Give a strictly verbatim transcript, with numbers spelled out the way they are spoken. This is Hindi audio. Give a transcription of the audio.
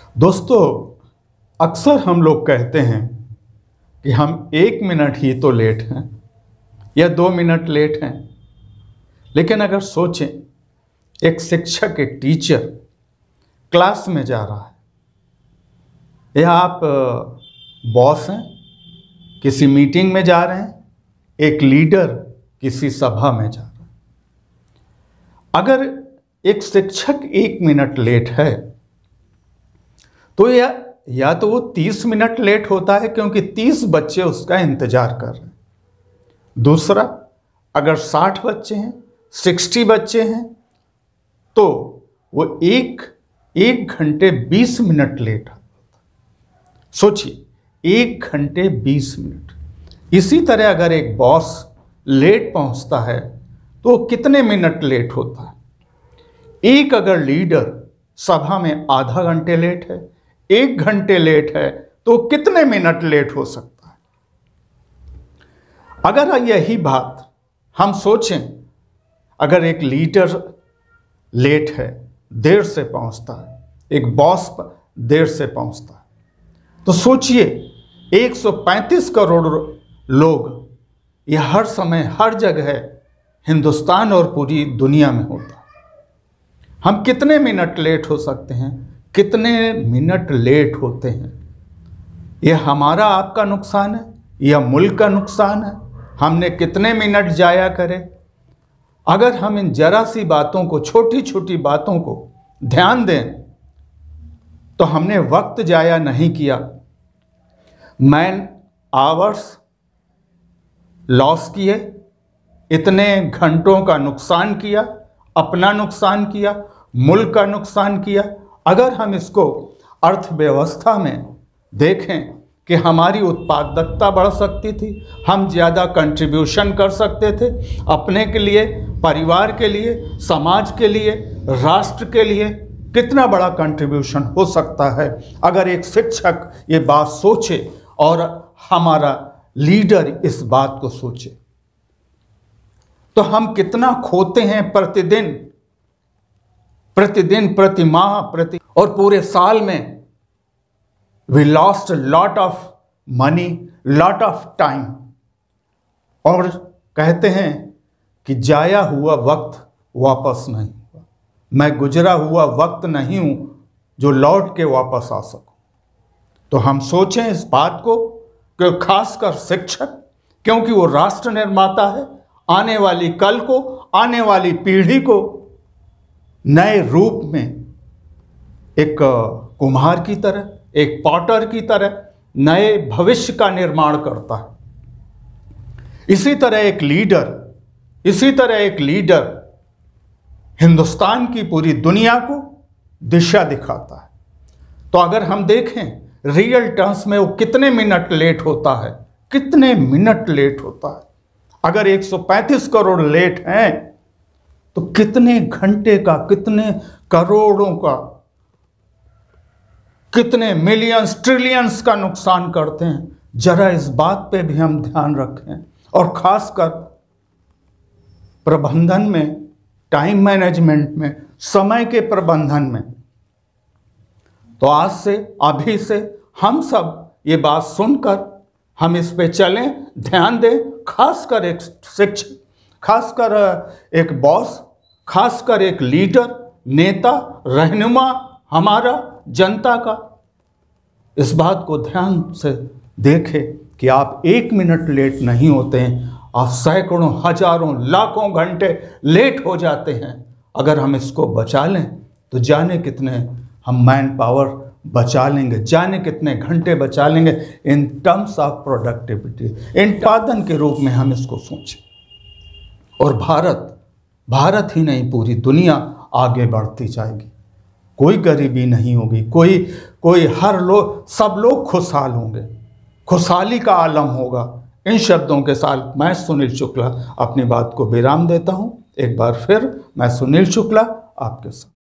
दोस्तों, अक्सर हम लोग कहते हैं कि हम एक मिनट ही तो लेट हैं या दो मिनट लेट हैं, लेकिन अगर सोचें, एक शिक्षक, एक टीचर क्लास में जा रहा है, या आप बॉस हैं, किसी मीटिंग में जा रहे हैं, एक लीडर किसी सभा में जा रहा है। अगर एक शिक्षक एक मिनट लेट है तो या या तो वो तीस मिनट लेट होता है क्योंकि तीस बच्चे उसका इंतजार कर रहे हैं। दूसरा, अगर साठ बच्चे हैं, साठ बच्चे हैं, तो वो एक एक घंटे बीस मिनट लेट होता है। सोचिए, एक घंटे बीस मिनट। इसी तरह अगर एक बॉस लेट पहुंचता है तो कितने मिनट लेट होता है। एक अगर लीडर सभा में आधा घंटे लेट है, एक घंटे लेट है, तो कितने मिनट लेट हो सकता है। अगर यही बात हम सोचें, अगर एक लीडर लेट है, देर से पहुंचता है, एक बॉस देर से पहुंचता है, तो सोचिए एक सौ पैंतीस करोड़ लोग यह हर समय हर जगह हिंदुस्तान और पूरी दुनिया में होता है। हम कितने मिनट लेट हो सकते हैं, कितने मिनट लेट होते हैं। यह हमारा आपका नुकसान है या मुल्क का नुकसान है। हमने कितने मिनट जाया करे। अगर हम इन जरा सी बातों को, छोटी छोटी बातों को ध्यान दें तो हमने वक्त जाया नहीं किया, मैन आवर्स लॉस किए, इतने घंटों का नुकसान किया, अपना नुकसान किया, मुल्क का नुकसान किया। अगर हम इसको अर्थव्यवस्था में देखें कि हमारी उत्पादकता बढ़ सकती थी, हम ज़्यादा कंट्रीब्यूशन कर सकते थे अपने के लिए, परिवार के लिए, समाज के लिए, राष्ट्र के लिए, कितना बड़ा कंट्रीब्यूशन हो सकता है अगर एक शिक्षक ये बात सोचे और हमारा लीडर इस बात को सोचे। तो हम कितना खोते हैं प्रतिदिन प्रतिदिन प्रति माह, प्रति और पूरे साल में। We lost lot of money, lot of time. और कहते हैं कि जाया हुआ वक्त वापस नहीं हुआ। मैं गुजरा हुआ वक्त नहीं हूं जो लौट के वापस आ सकूं। तो हम सोचें इस बात को कि खासकर शिक्षक, क्योंकि वो राष्ट्र निर्माता है, आने वाली कल को, आने वाली पीढ़ी को नए रूप में एक कुम्हार की तरह, एक पॉटर की तरह नए भविष्य का निर्माण करता है। इसी तरह एक लीडर इसी तरह एक लीडर हिंदुस्तान की पूरी दुनिया को दिशा दिखाता है। तो अगर हम देखें रियल टर्म्स में वो कितने मिनट लेट होता है, कितने मिनट लेट होता है। अगर एक सौ पैंतीस करोड़ लेट हैं तो कितने घंटे का, कितने करोड़ों का, कितने मिलियंस, ट्रिलियंस का नुकसान करते हैं। जरा इस बात पे भी हम ध्यान रखें। और खासकर प्रबंधन में, टाइम मैनेजमेंट में, समय के प्रबंधन में। तो आज से, अभी से हम सब ये बात सुनकर हम इस पे चलें, ध्यान दें। खासकर एक शिक्षक, खासकर एक बॉस, खासकर एक लीडर, नेता, रहनुमा हमारा जनता का, इस बात को ध्यान से देखें कि आप एक मिनट लेट नहीं होते हैं, आप सैकड़ों, हजारों, लाखों घंटे लेट हो जाते हैं। अगर हम इसको बचा लें तो जाने कितने हम मैन पावर बचा लेंगे, जाने कितने घंटे बचा लेंगे इन टर्म्स ऑफ प्रोडक्टिविटी, इन उत्पादन के रूप में हम इसको सोचें। और भारत भारत ही नहीं, पूरी दुनिया आगे बढ़ती जाएगी। कोई गरीबी नहीं होगी, कोई कोई हर लोग, सब लोग खुशहाल होंगे, खुशहाली का आलम होगा। इन शब्दों के साथ मैं सुनील शुक्ला अपनी बात को विराम देता हूं। एक बार फिर मैं सुनील शुक्ला आपके साथ।